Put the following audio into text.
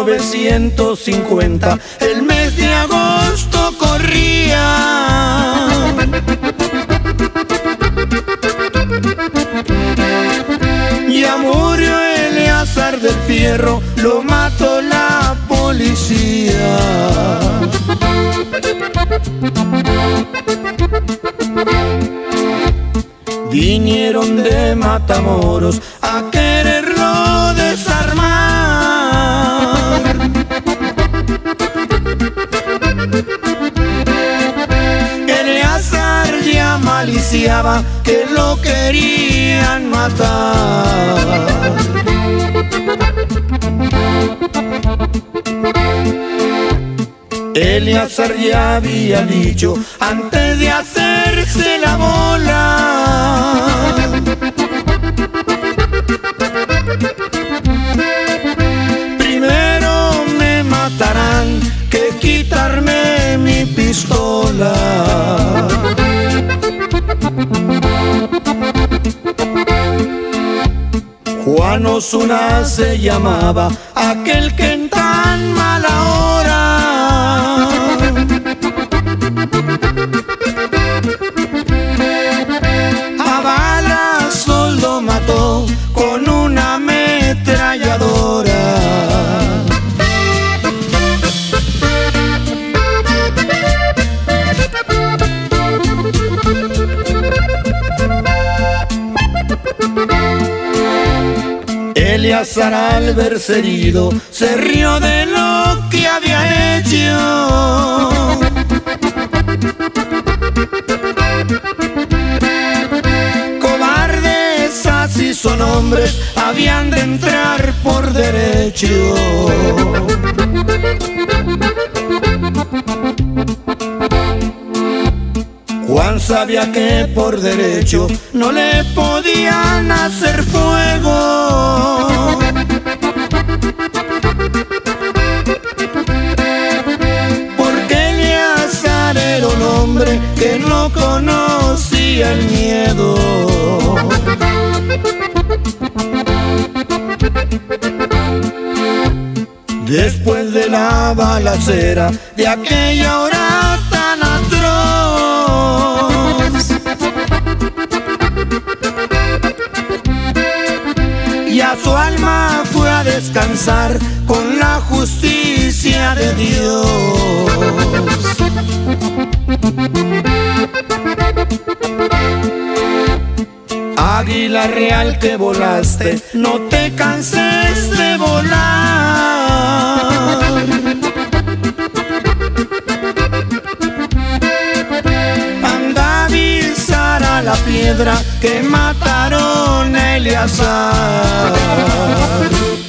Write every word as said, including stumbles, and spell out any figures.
novecientos cincuenta, el mes de agosto corría. Ya murió Eleazar del Fierro, lo mató la policía. Vinieron de Matamoros a quererlo desarmar. Eleazar ya maliciaba que lo querían matar. Eleazar ya había dicho antes de hacerse la bola: primero me matarán que quitarme mi pistola. Juan Osuna se llamaba, aquel que en tan mala hora a balazos lo mató con una ametralladora. Eleazar, al verse herido, se rió de lo que había hecho. Cobardes, así son hombres, habían de entrar por derecho. Juan sabía que por derecho no le podían hacer fuego. Porque Eleazar era un hombre que no conocía el miedo. Después de la balacera de aquella hora tan atroz, y a su alma fue a descansar con la justicia de Dios. Águila real que volaste, no te canses de volar. Anda a avisar a la piedra que mataron a Eleazar.